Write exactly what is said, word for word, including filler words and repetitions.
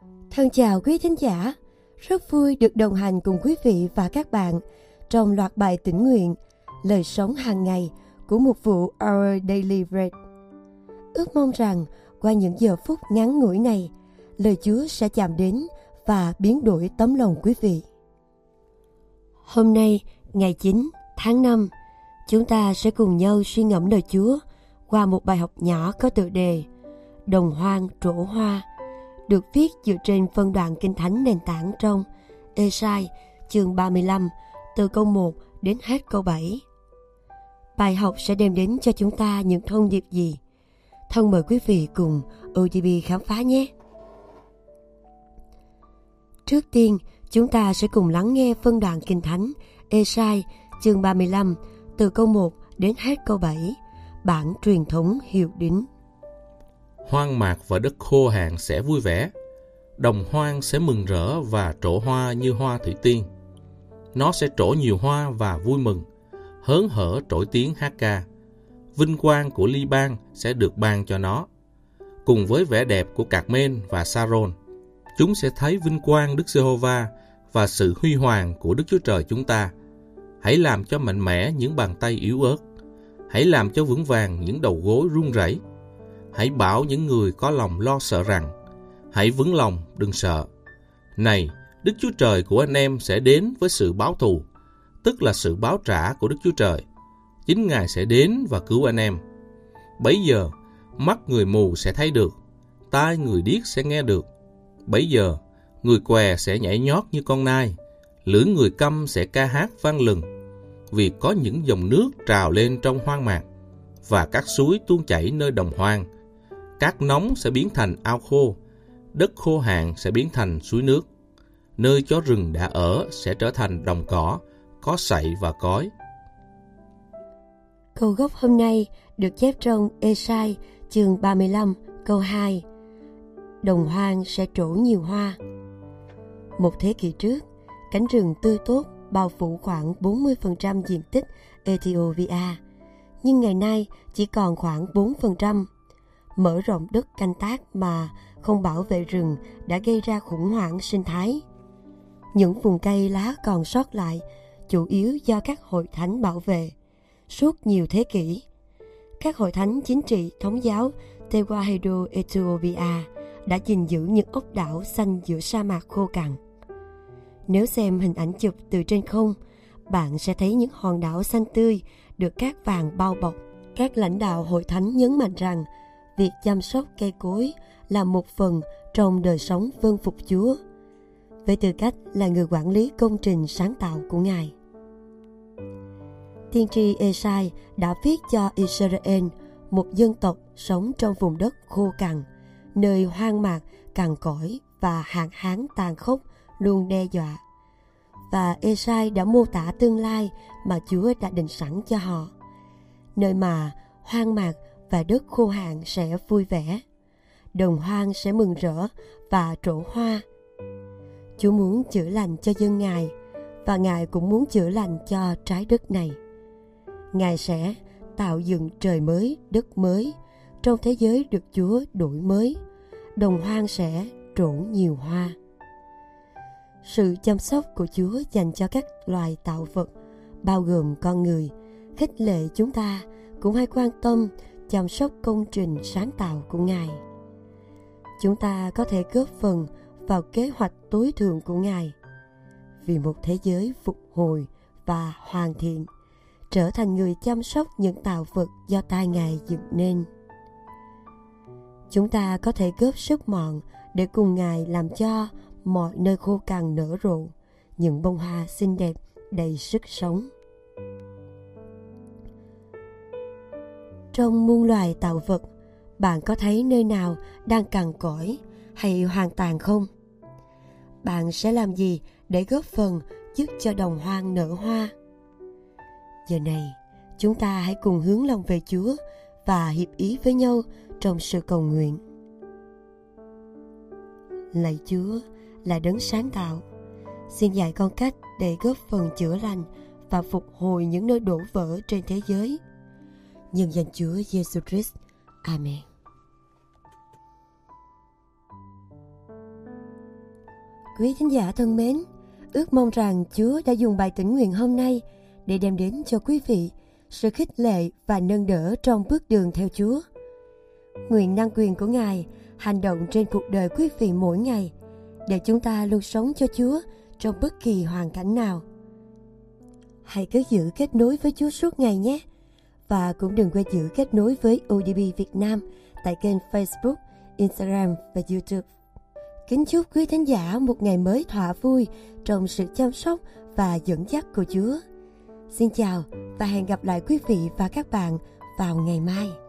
Thân chào quý thính giả, rất vui được đồng hành cùng quý vị và các bạn trong loạt bài tĩnh nguyện Lời sống hàng ngày của mục vụ Our Daily Bread. Ước mong rằng qua những giờ phút ngắn ngủi này, lời Chúa sẽ chạm đến và biến đổi tấm lòng quý vị. Hôm nay, ngày chín tháng năm, chúng ta sẽ cùng nhau suy ngẫm lời Chúa qua một bài học nhỏ có tựa đề Đồng hoang trổ hoa, được viết dựa trên phân đoạn Kinh Thánh nền tảng trong Ê-sai chương ba mươi lăm từ câu một đến hết câu bảy. Bài học sẽ đem đến cho chúng ta những thông điệp gì? Thân mời quý vị cùng ô đê bê khám phá nhé! Trước tiên, chúng ta sẽ cùng lắng nghe phân đoạn Kinh Thánh Ê-sai chương ba mươi lăm từ câu một đến hết câu bảy, bản truyền thống hiệu đính. Hoang mạc và đất khô hạn sẽ vui vẻ, đồng hoang sẽ mừng rỡ và trổ hoa như hoa thủy tiên. Nó sẽ trổ nhiều hoa và vui mừng, hớn hở trỗi tiếng hát ca. Vinh quang của Li-ban sẽ được ban cho nó, cùng với vẻ đẹp của Cạc-men và Sa-rôn. Chúng sẽ thấy vinh quang Đức Giê-hô-va và sự huy hoàng của Đức Chúa Trời chúng ta. Hãy làm cho mạnh mẽ những bàn tay yếu ớt, hãy làm cho vững vàng những đầu gối run rẩy. Hãy bảo những người có lòng lo sợ rằng, hãy vững lòng đừng sợ. Này, Đức Chúa Trời của anh em sẽ đến với sự báo thù, tức là sự báo trả của Đức Chúa Trời. Chính Ngài sẽ đến và cứu anh em. Bấy giờ, mắt người mù sẽ thấy được, tai người điếc sẽ nghe được. Bấy giờ, người què sẽ nhảy nhót như con nai, lưỡi người câm sẽ ca hát vang lừng, vì có những dòng nước trào lên trong hoang mạc, và các suối tuôn chảy nơi đồng hoang. Cát nóng sẽ biến thành ao khô, đất khô hạn sẽ biến thành suối nước. Nơi chó rừng đã ở sẽ trở thành đồng cỏ, có sậy và cói. Câu gốc hôm nay được chép trong Ê-sai chương ba mươi lăm câu hai. Đồng hoang sẽ trổ nhiều hoa. Một thế kỷ trước, cánh rừng tươi tốt bao phủ khoảng bốn mươi phần trăm diện tích Ethiopia, nhưng ngày nay chỉ còn khoảng bốn phần trăm. Mở rộng đất canh tác mà không bảo vệ rừng đã gây ra khủng hoảng sinh thái. Những vùng cây lá còn sót lại chủ yếu do các hội thánh bảo vệ. Suốt nhiều thế kỷ, các hội thánh chính trị thống giáo Tewahedo Ethiopia đã gìn giữ những ốc đảo xanh giữa sa mạc khô cằn. Nếu xem hình ảnh chụp từ trên không, bạn sẽ thấy những hòn đảo xanh tươi được cát vàng bao bọc. Các lãnh đạo hội thánh nhấn mạnh rằng việc chăm sóc cây cối là một phần trong đời sống vâng phục Chúa, với tư cách là người quản lý công trình sáng tạo của Ngài. Tiên tri Ê-sai đã viết cho Israel, một dân tộc sống trong vùng đất khô cằn, nơi hoang mạc, cằn cỗi và hạn hán tàn khốc luôn đe dọa. Và Ê-sai đã mô tả tương lai mà Chúa đã định sẵn cho họ, nơi mà hoang mạc và đất khô hạn sẽ vui vẻ, đồng hoang sẽ mừng rỡ và trổ hoa. Chúa muốn chữa lành cho dân Ngài, và Ngài cũng muốn chữa lành cho trái đất này. Ngài sẽ tạo dựng trời mới, đất mới, trong thế giới được Chúa đổi mới. Đồng hoang sẽ trổ nhiều hoa. Sự chăm sóc của Chúa dành cho các loài tạo vật, bao gồm con người, khích lệ chúng ta cũng hãy quan tâm chăm sóc công trình sáng tạo của Ngài. Chúng ta có thể góp phần vào kế hoạch tối thượng của Ngài vì một thế giới phục hồi và hoàn thiện, trở thành người chăm sóc những tạo vật do tay Ngài dựng nên. Chúng ta có thể góp sức mọn để cùng Ngài làm cho mọi nơi khô cằn nở rộ những bông hoa xinh đẹp đầy sức sống. Trong muôn loài tạo vật, bạn có thấy nơi nào đang cằn cỗi hay hoàn toàn không? Bạn sẽ làm gì để góp phần giúp cho đồng hoang nở hoa? Giờ này, chúng ta hãy cùng hướng lòng về Chúa và hiệp ý với nhau trong sự cầu nguyện. Lạy Chúa là đấng sáng tạo, xin dạy con cách để góp phần chữa lành và phục hồi những nơi đổ vỡ trên thế giới. Nhân danh Chúa Giêsu Christ. Amen. Quý thính giả thân mến, ước mong rằng Chúa đã dùng bài tĩnh nguyện hôm nay để đem đến cho quý vị sự khích lệ và nâng đỡ trong bước đường theo Chúa. Nguyện năng quyền của Ngài hành động trên cuộc đời quý vị mỗi ngày, để chúng ta luôn sống cho Chúa trong bất kỳ hoàn cảnh nào. Hãy cứ giữ kết nối với Chúa suốt ngày nhé. Và cũng đừng quên giữ kết nối với ô đê bê Việt Nam tại kênh Facebook, Instagram và YouTube. Kính chúc quý thính giả một ngày mới thỏa vui trong sự chăm sóc và dẫn dắt của Chúa. Xin chào và hẹn gặp lại quý vị và các bạn vào ngày mai.